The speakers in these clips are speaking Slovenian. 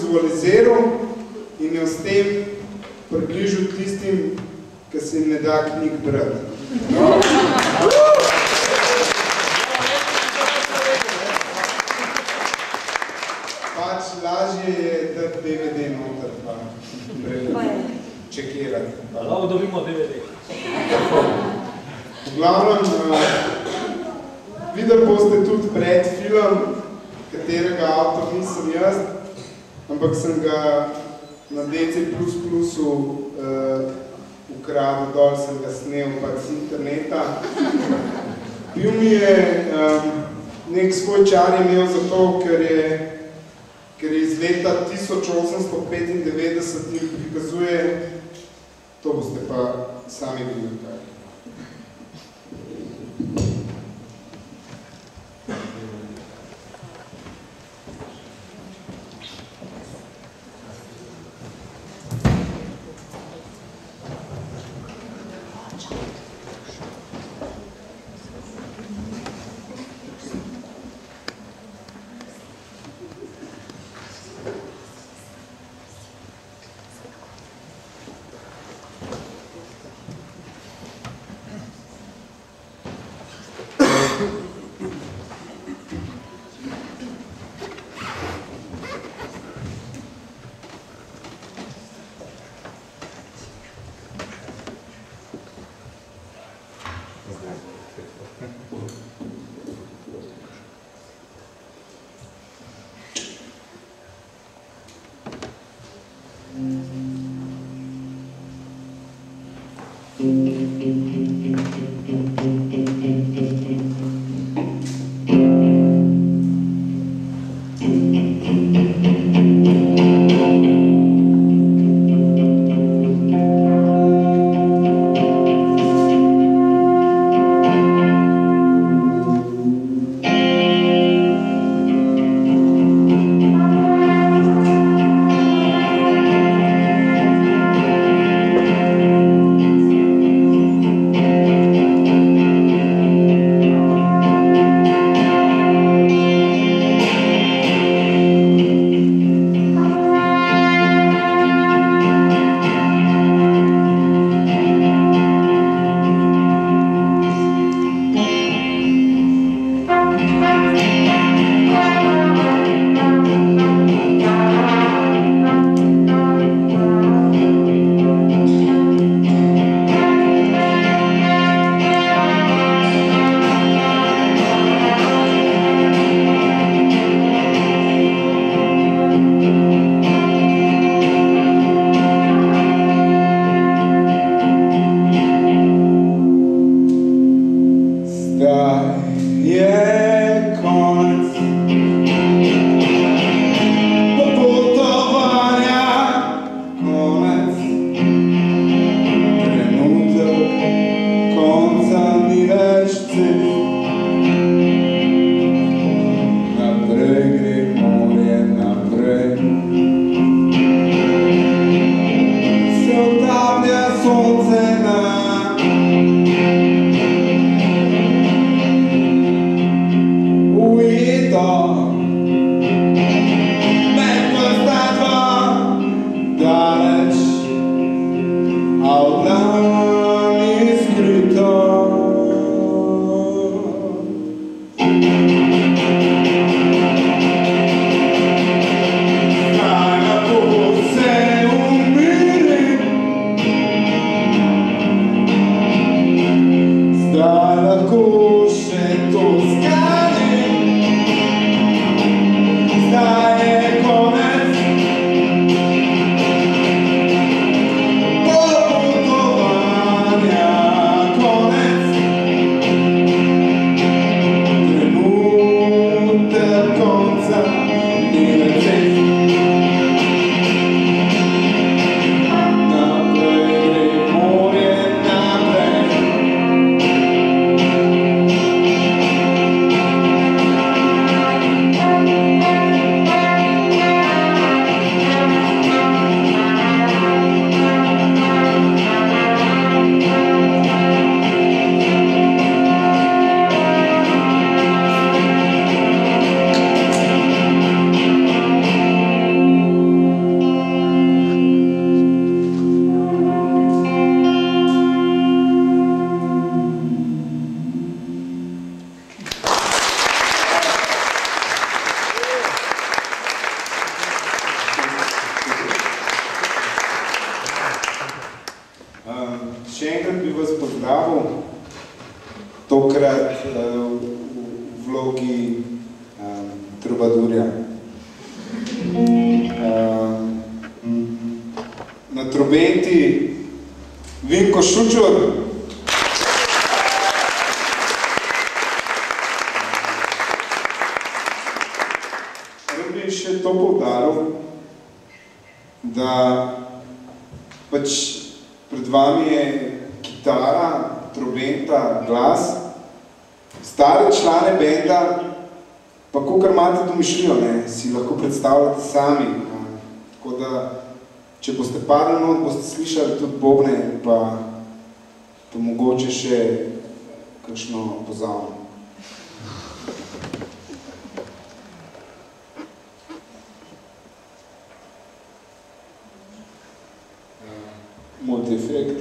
vizualiziral in jo s tem približil tistim, ki se jim ne da knjig brati. Pač lažje je dati DVD noter, pa čekirati. Lahko dobimo DVD. V glavnem, videli boste tudi predfilm, katerega avtor nisem jaz, ampak sem ga na DC++ ukradel dol, sem ga snel pač z interneta. Bil mi je nek svoj čar imel zato, ker je iz leta 1895 in prikazuje, to boste pa sami videli kaj. Še enkrat bi vas pozdravil, tokrat v vlogi trubadurja. Na trobenti Vinko Šučur. Rad bi še to poudaril, da pač pred vami je kitara, trobenta, glas, stare člane benda, pa kakor imate domišljijo, si lahko predstavljate sami. Tako da, če boste padli not, boste slišali tudi bobne, pa mogoče še kakšno pozavno. Multi-efekt.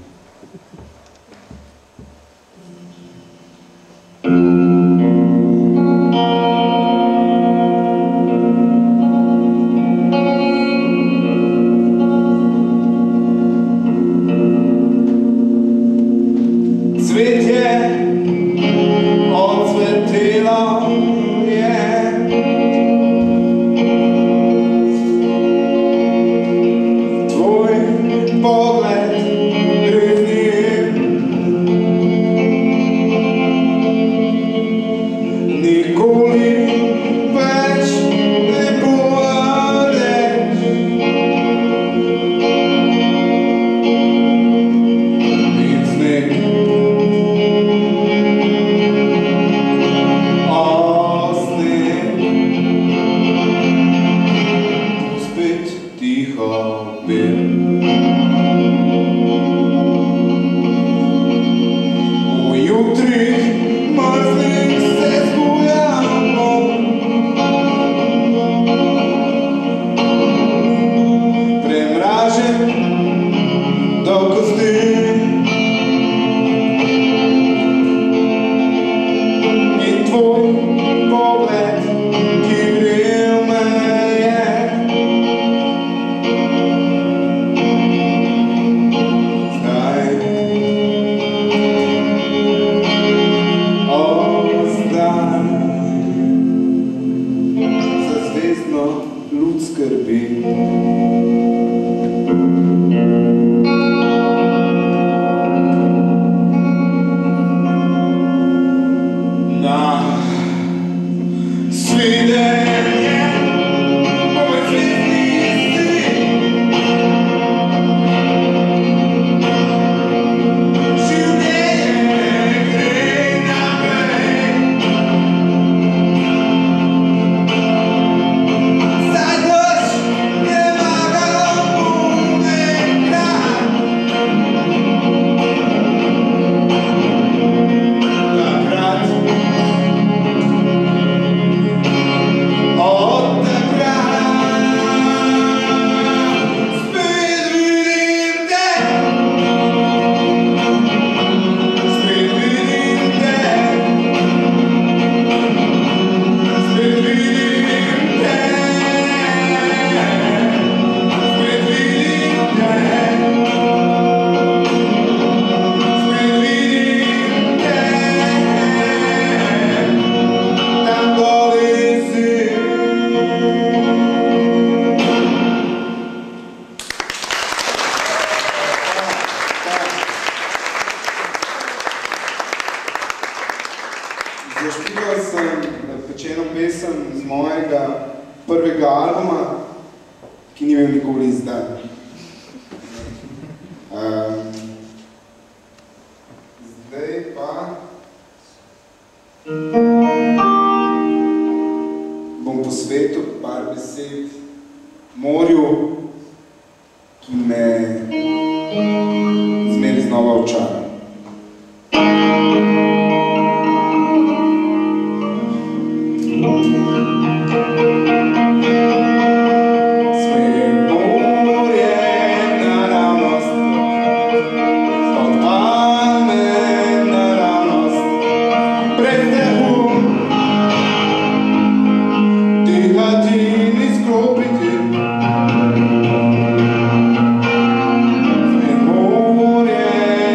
Zašpival sem pečeno pesem z mojega prvega albuma, ki ni imel nikoli izdan. Zdaj pa bom posvetil par besed morju, ki me zmeri znova očara. Morje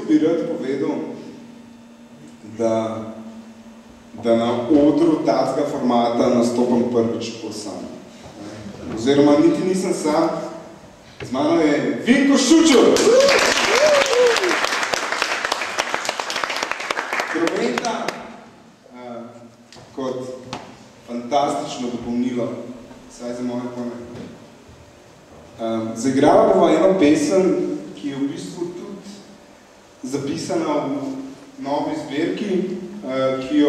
bi rad povedal, da na odru takega formata nastopam prvič sam. Oziroma, niti nisem sam, z mano je Vinko Šučur! Trobenta kot fantastično dopolnilo, vsaj za moje pojme. Zaigrala bova eno pesem, ki je v bistvu tudi zapisana v novi zbirki, ki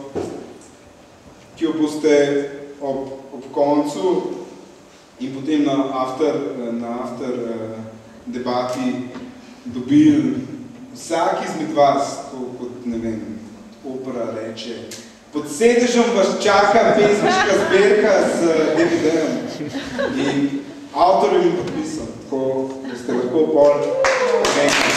jo boste ob koncu in potem na after debati dobili vsak izmed vas, kot ne vem, opera reče, pod sedežem vas čaka pesniška zbirka z DVD-em in avtorjem podpisom, tako da ste lahko pol venki.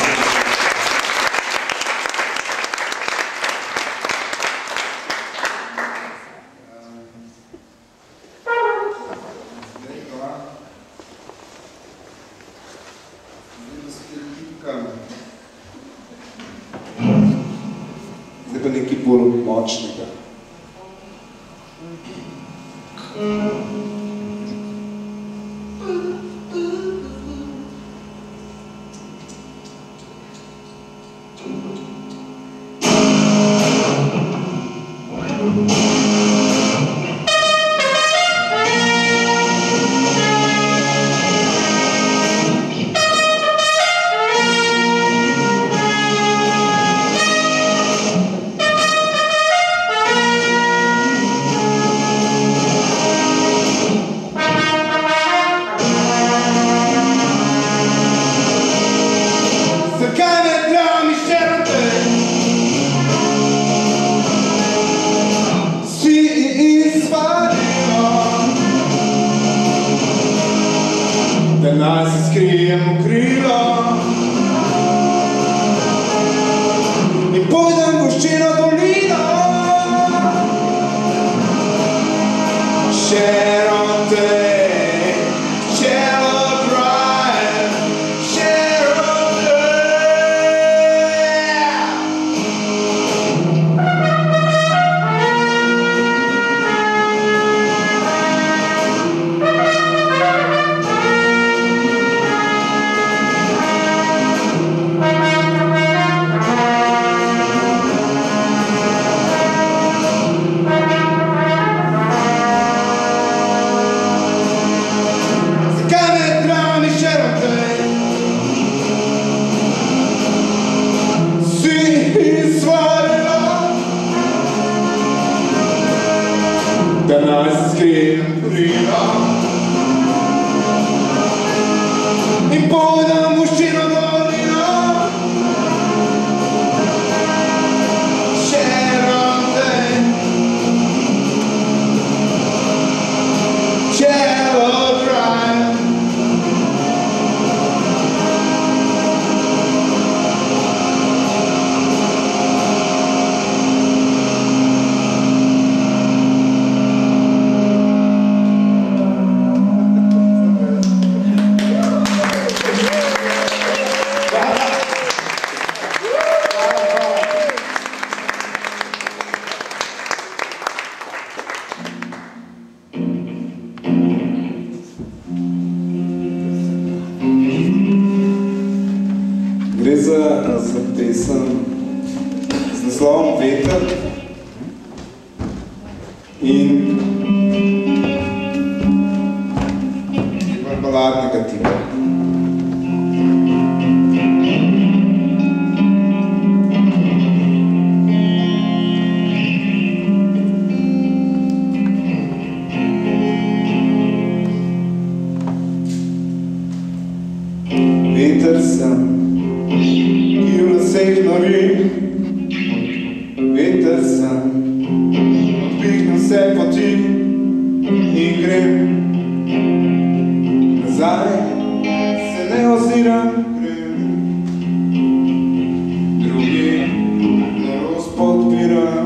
Zdaj pa nekaj bolj močnega. Za pesem z naslovom Veter in baladnega tipa. Veter sem, ki v laseh nori, veter sem, odpihnem vse poti in grem nazaj, se ne oziram, grem drugi norost podpiram,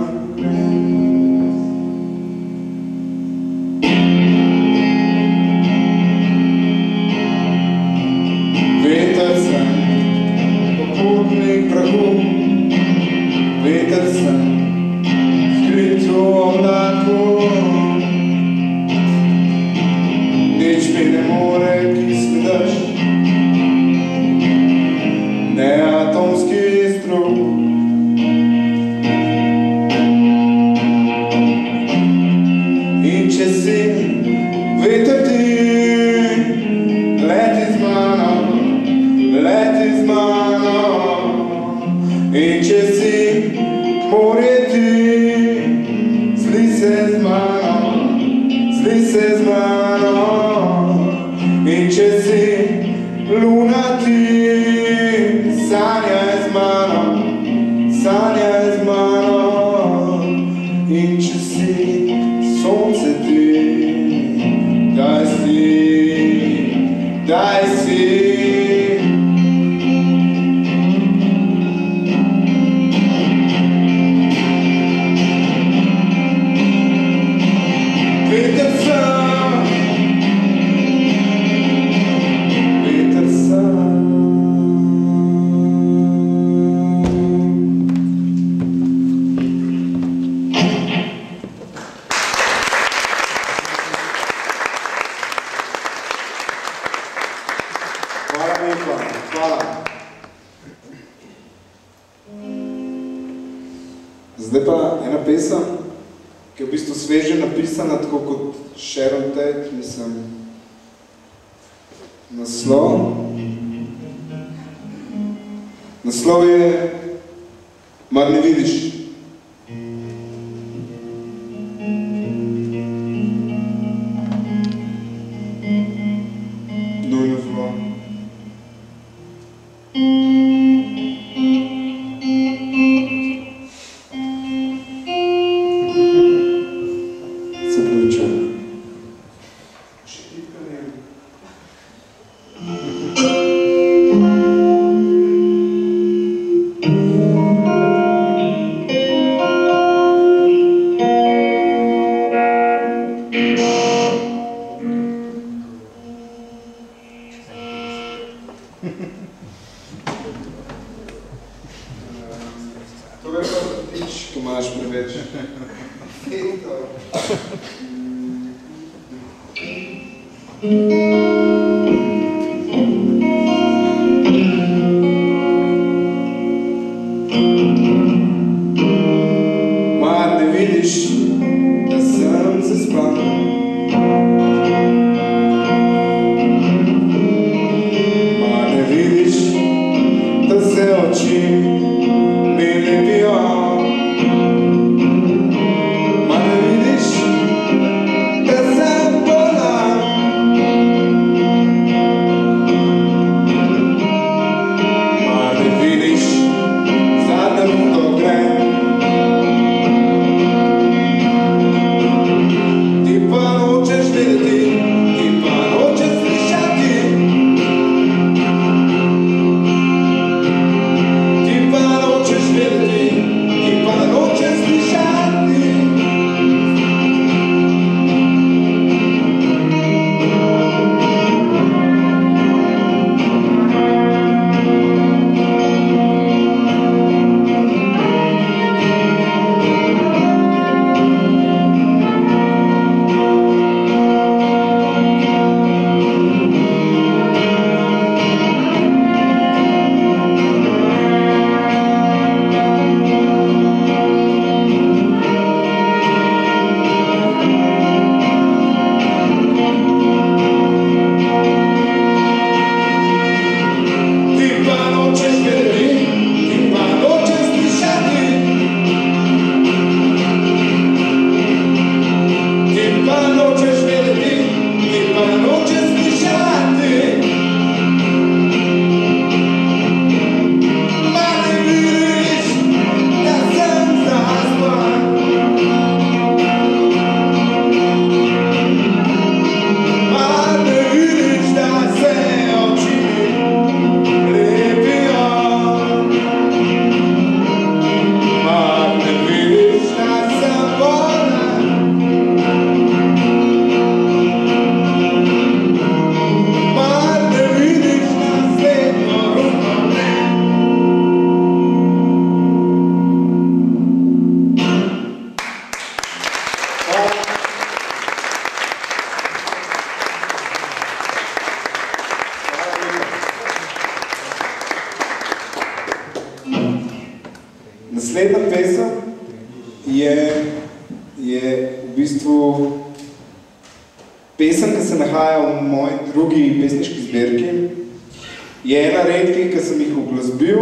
veter sem, popotnik prahu, Zdaj pa ena pesem, ki je v bistvu sveže napisana, tako kot Sharon Tate, mislim, naslov je Mar ne vidiš. Nujno zlo. Se pravičujem. To je pa tič, ko imaš preveč. Mar ne vidiš, da sem zaspan? Mar ne vidiš, da se oči mi lepijo? Mar ne vidiš, da sem bolan? Mar ne vidiš, zadnja ruto grem? Ti pa nočeš videti, ti pa nočeš slišati. Ti pa nočeš videti, ti pa nočeš slišati. Naslednja pesem je v bistvu pesem, ki se nahaja v moji drugi pesniški zbirki. Je ena redkih, ki sem jih uglasbil.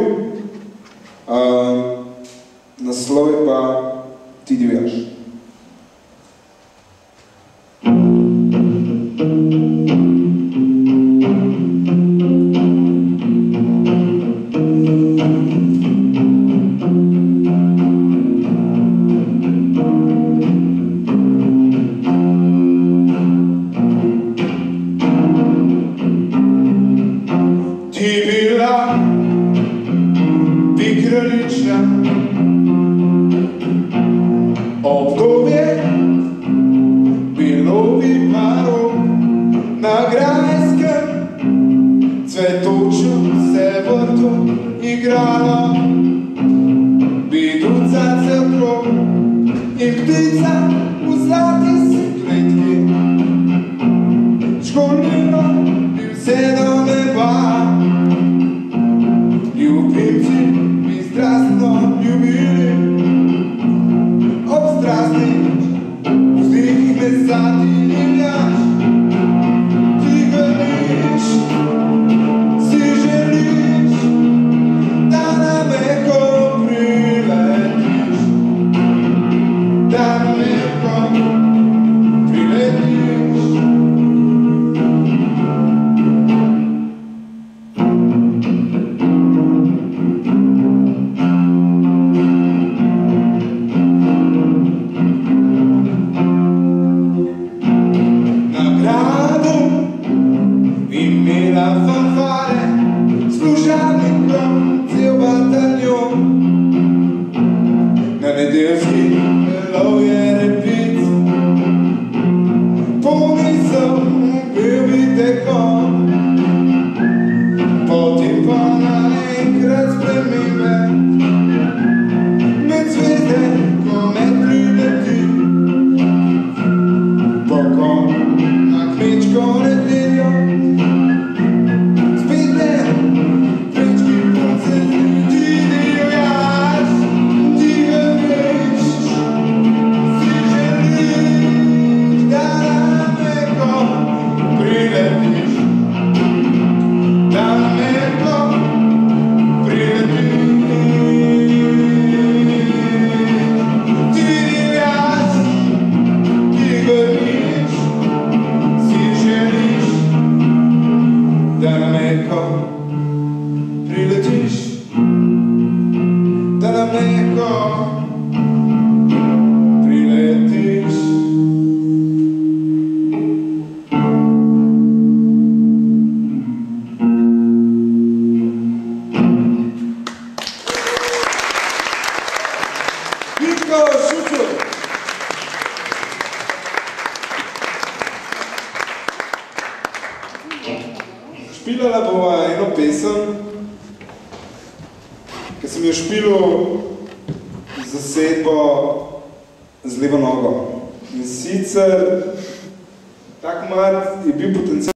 Naslov je pa Ti divjaš. Obdobje bilo bi paro na grajskem cvetočem se vrtu igralo, bi ducat se otrok in ptica v zlati se kletki. Školnino bi vse do neba, ljubimci bi strastno ljubili. daleko priletiš. Vitko Šučur. Špilala bova eno pesem, ki sem jo špilil zasedbo z levo nogo. In sicer tak mat je bil potencial